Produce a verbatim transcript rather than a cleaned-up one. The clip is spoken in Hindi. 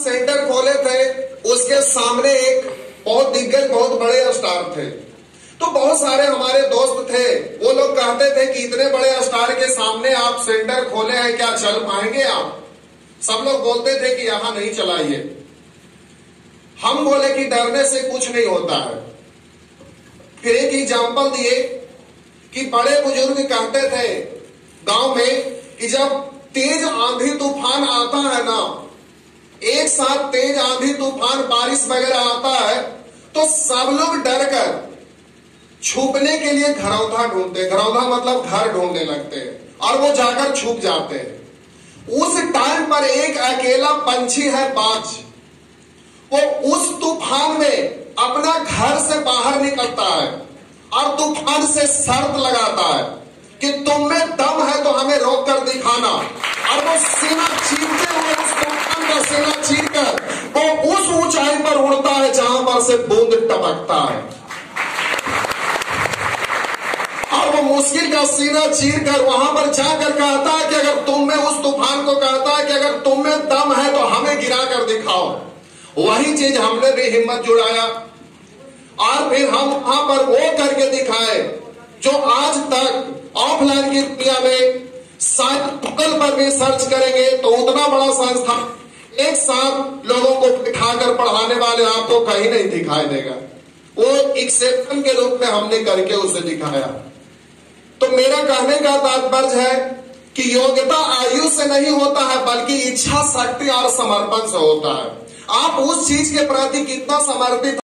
सेंटर खोले थे, उसके सामने एक बहुत दिग्गज बहुत बड़े स्टार थे। तो बहुत सारे हमारे दोस्त थे, वो लोग कहते थे कि इतने बड़े स्टार के सामने आप सेंटर खोले हैं, क्या चल पाएंगे आप? सब लोग बोलते थे कि यहां नहीं चलाइए। हम बोले कि डरने से कुछ नहीं होता है। फिर एक एग्जाम्पल दिए कि बड़े बुजुर्ग कहते थे गांव में कि जब तेज आंधी तूफान आता है ना, एक साथ तेज आंधी तूफान बारिश वगैरह आता है, तो सब लोग डर कर छुपने के लिए घरौंधा ढूंढते, घरौंधा मतलब घर ढूंढने लगते हैं और वो जाकर छुप जाते हैं। उस टाइम पर एक अकेला पंछी है बाज, वो उस तूफान में अपना घर से बाहर निकलता है और तूफान से शर्त लगाता है कि तुम में दम है तो हमें रोक कर दिखाना, और वो सीना चीरते हुए उस तूफान का सीना चीर कर वो उस ऊंचाई पर उड़ता है जहां पर से बूंद टपकता है, और वो मुश्किल का सीना चीर कर वहां पर जाकर कहता है कि अगर तुम में उस तूफान को कहता है कि अगर तुम में दम है तो हमें गिरा कर दिखाओ। वही चीज हमने भी हिम्मत जुटाया और फिर हम वहां पर वो करके दिखाए जो आज तक ऑफलाइन की दुनिया में शायद गूगल पर भी सर्च करेंगे तो उतना बड़ा संस्थान एक साथ लोगों को दिखाकर पढ़ाने वाले आपको कहीं नहीं दिखाई देगा। वो एक्सेप्शन के रूप में हमने करके उसे दिखाया। तो मेरा कहने का तात्पर्य है कि योग्यता आयु से नहीं होता है, बल्कि इच्छा शक्ति और समर्पण से होता है। आप उस चीज के प्रति कितना समर्पित